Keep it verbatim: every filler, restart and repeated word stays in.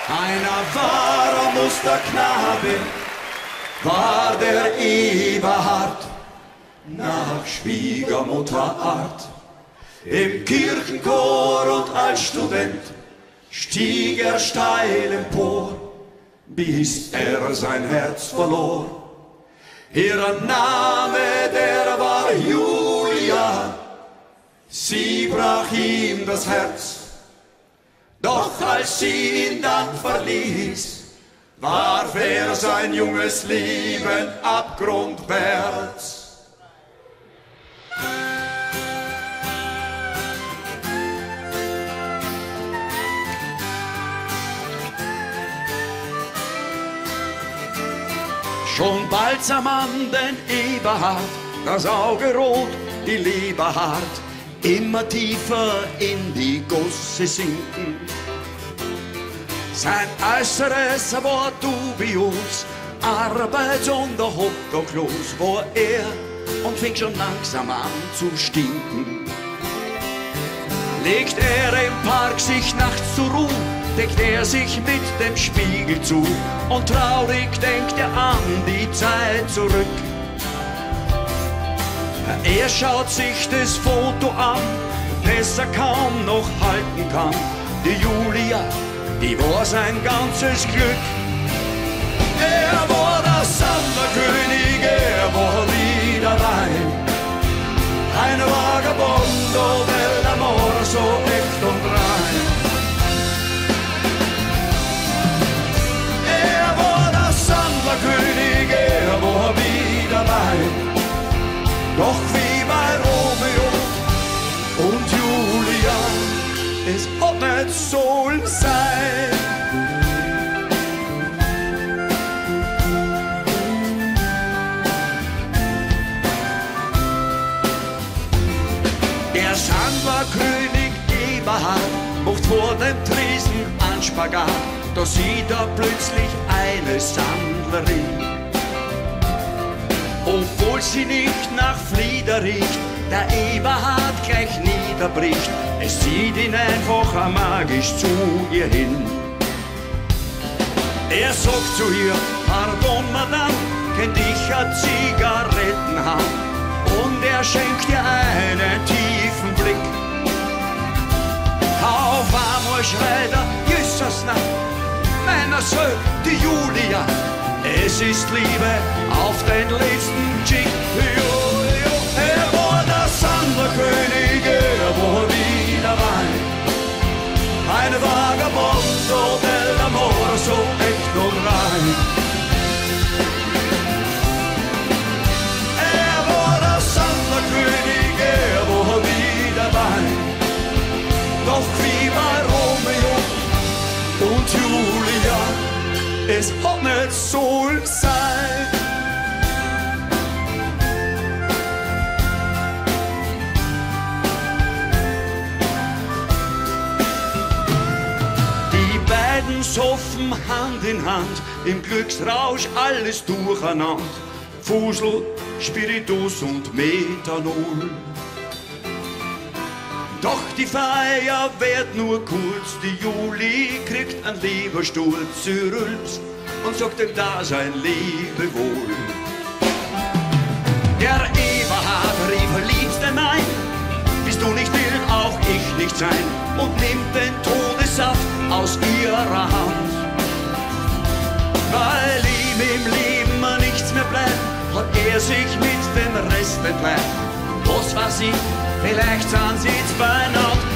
Einer wahrer Musterknabe war der Eberhard, nach Schwiegermutterart. Im Kirchenchor und als Student stieg er steil empor, bis er sein Herz verlor. Ihr Name, der war Julia, sie brach ihm das Herz. Doch als sie ihn dann verließ, warf er sein junges Leben abgrundwärts. Schon bald sah man den Eberhard, das Auge rot, die Leber hart, immer tiefer in die Gosse sinken. Sein Äußeres war dubios, arbeits- und obdachlos war er und fing schon langsam an zu stinken. Legt er im Park sich nachts zur Ruhe, deckt er sich mit dem Spiegel zu und traurig denkt er an die Zeit zurück. Er schaut sich das Foto an, das er kaum noch halten kann. Die Julia, die war sein ganzes Glück. Er war der Sanderkönig, er war wie der Wein. Ein Vagabondo dell'amor, so echt und rein. Er war der Sanderkönig, er war wie der Wein. Doch wie bei Romeo und Julia, es hat nicht sollen sein. Der Sandlerkönig Eberhard macht vor dem Tresen einen Spagat. Da sieht er plötzlich eine Sandlerin. Obwohl sie nicht nach Flieder riecht, der Eberhard gleich niederbricht. Es zieht ihn einfach magisch zu ihr hin. Er sagt zu ihr, pardon Madame, kennt ich a Zigarettenhand? Und er schenkt ihr einen tiefen Blick. Auf einmal schreit er, Jesus, na, meiner Söhne, die Julia. Es ist Liebe auf den letzten Chick. Er war der Sandlerkönig, er war wie der Wein. Ein Vagabondo dell'amor, so echt und rein. Er war der Sandlerkönig, er war wie der Wein. Doch wie bei Romeo und Julia, es hat nicht sollen sein. Die beiden soffen Hand in Hand, im Glücksrausch alles durcheinander. Fusel, Spiritus und Methanol. Doch die Feier wird nur kurz, die Juli kriegt einen Lebersturz, sie rülpst und sagt dem Dasein Lebewohl. Der Eberhard rief, Liebste mein, bist du nicht wild, auch ich nicht sein, und nimmt den Todessaft aus ihrer Hand. Weil ihm im Leben nichts mehr bleibt, hat er sich mit dem Rest bekleidet. Was weiß ich, vielleicht sind sie jetzt bei Nacht.